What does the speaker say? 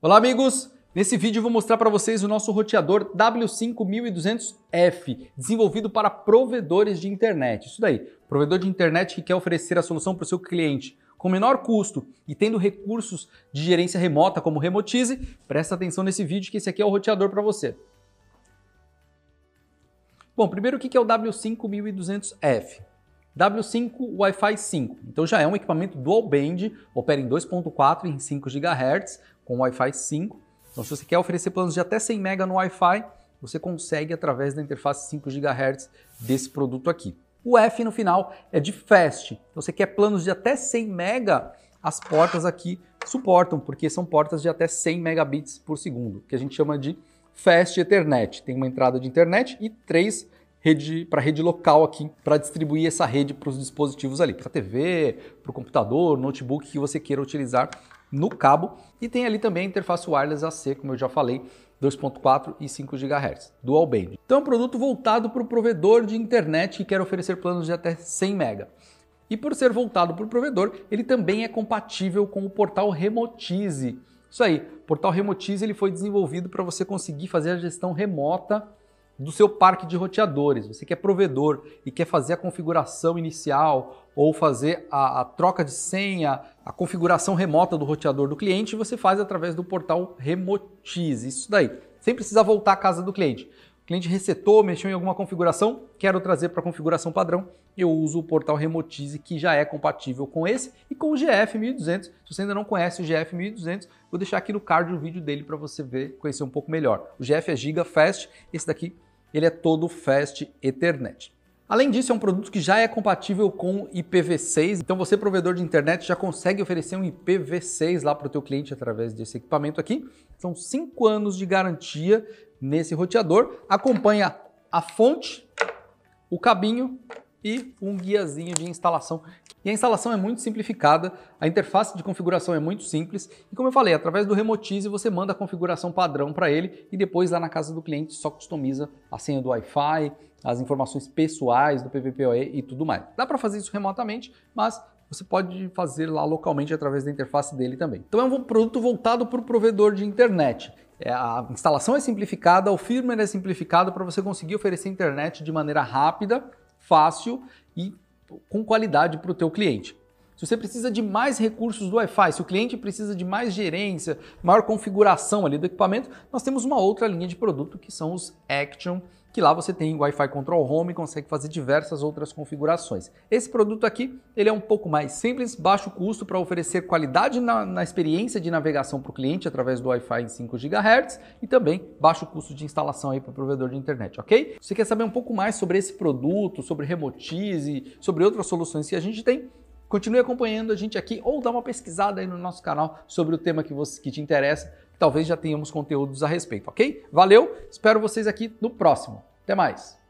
Olá amigos, nesse vídeo eu vou mostrar para vocês o nosso roteador W5200F, desenvolvido para provedores de internet. Isso daí, provedor de internet que quer oferecer a solução para o seu cliente com menor custo e tendo recursos de gerência remota como Remotize, presta atenção nesse vídeo que esse aqui é o roteador para você. Bom, primeiro o que é o W5200F? W5 Wi-Fi 5, então já é um equipamento dual band, opera em 2.4 e em 5 GHz com Wi-Fi 5. Então se você quer oferecer planos de até 100 MB no Wi-Fi, você consegue através da interface 5 GHz desse produto aqui. O F no final é de Fast, você quer planos de até 100 MB, as portas aqui suportam, porque são portas de até 100 megabits por segundo, que a gente chama de Fast Ethernet. Tem uma entrada de internet e 3 para rede local aqui, para distribuir essa rede para os dispositivos ali, para a TV, para o computador, notebook que você queira utilizar no cabo. E tem ali também a interface wireless AC, como eu já falei, 2.4 e 5 GHz, dual band. Então é um produto voltado para o provedor de internet que quer oferecer planos de até 100 MB. E por ser voltado para o provedor, ele também é compatível com o portal Remotize. Isso aí, o portal Remotize ele foi desenvolvido para você conseguir fazer a gestão remota do seu parque de roteadores. Você que é provedor e quer fazer a configuração inicial ou fazer a troca de senha, a configuração remota do roteador do cliente, você faz através do portal Remotize. Isso daí, sem precisar voltar à casa do cliente. O cliente resetou, mexeu em alguma configuração, quero trazer para a configuração padrão, eu uso o portal Remotize, que já é compatível com esse e com o GF1200. Se você ainda não conhece o GF1200, vou deixar aqui no card o vídeo dele para você ver, conhecer um pouco melhor. O GF é Giga Fast, esse daqui ele é todo Fast Ethernet. Além disso, é um produto que já é compatível com IPv6, então você, provedor de internet, já consegue oferecer um IPv6 lá para o teu cliente através desse equipamento aqui. São 5 anos de garantia nesse roteador, acompanha a fonte, o cabinho e um guiazinho de instalação. E a instalação é muito simplificada, a interface de configuração é muito simples e, como eu falei, através do Remotize você manda a configuração padrão para ele e depois lá na casa do cliente só customiza a senha do Wi-Fi, as informações pessoais do PVPoE e tudo mais. Dá para fazer isso remotamente, mas você pode fazer lá localmente através da interface dele também. Então é um produto voltado para o provedor de internet. A instalação é simplificada, o firmware é simplificado para você conseguir oferecer internet de maneira rápida, fácil e com qualidade para o teu cliente. Se você precisa de mais recursos do Wi-Fi, se o cliente precisa de mais gerência, maior configuração ali do equipamento, nós temos uma outra linha de produto que são os Action, que lá você tem Wi-Fi Control Home e consegue fazer diversas outras configurações. Esse produto aqui, ele é um pouco mais simples, baixo custo para oferecer qualidade na experiência de navegação para o cliente através do Wi-Fi em 5 GHz e também baixo custo de instalação aí para o provedor de internet, ok? Se você quer saber um pouco mais sobre esse produto, sobre Remotize, sobre outras soluções que a gente tem, continue acompanhando a gente aqui ou dá uma pesquisada aí no nosso canal sobre o tema que te interessa. Talvez já tenhamos conteúdos a respeito, ok? Valeu, espero vocês aqui no próximo. Até mais!